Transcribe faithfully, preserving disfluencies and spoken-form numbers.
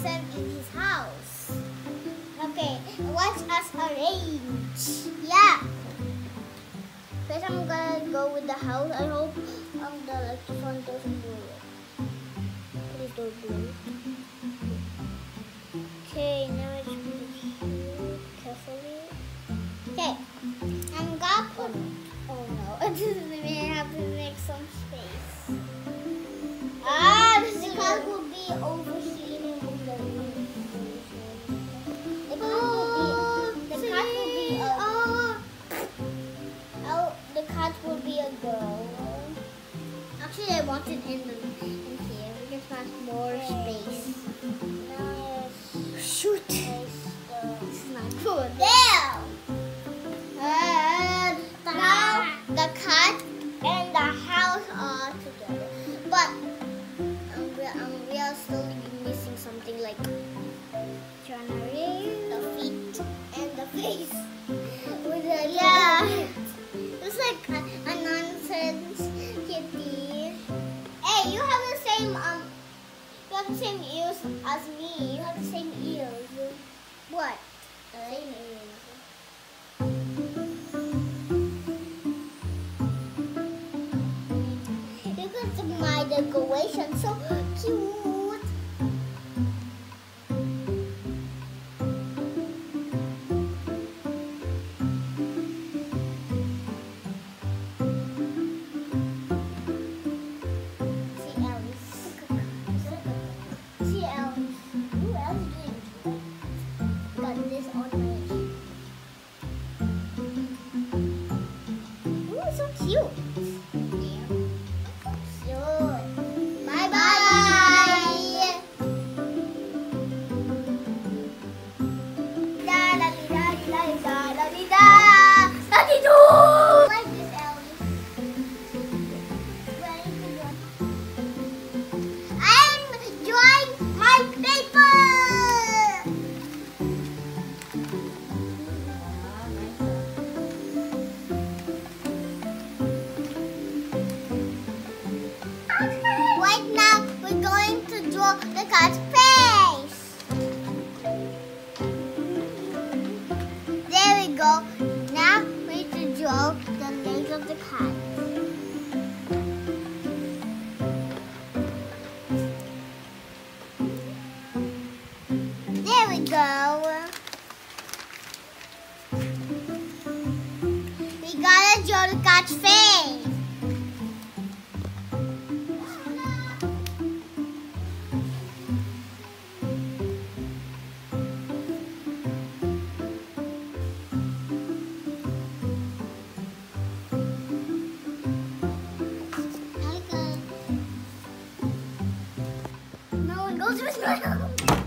sent in his house. Okay, watch us arrange. Yeah. First, I'm gonna go with the house. I hope um the like the front doesn't do it. Please don't do it. Okay, now I just put it here carefully. Okay, I'm gonna put. Oh no, we have to make some space. Ah, the cat will be over here in the room. The cat will be. The cat will be. A, oh. Oh, the cat will be a girl. Actually, I want it in the in here. We can find more space. Shoot. This is not good. There. And now the cat and the house are together, but um, we, um, we are still missing something like the feet and the face. With the yeah, it's like a, a nonsense kitty. Hey, you have the same um, you have the same ears as me. You have the same ears. What? The same ears. My decoration so cute. See Alice. See Alice. Who else doing it? Got this on my. Ooh, so cute. The cat's face. There we go. Now we need to draw the legs of the cat. There we go. We gotta draw the cat's face. No one goes with me.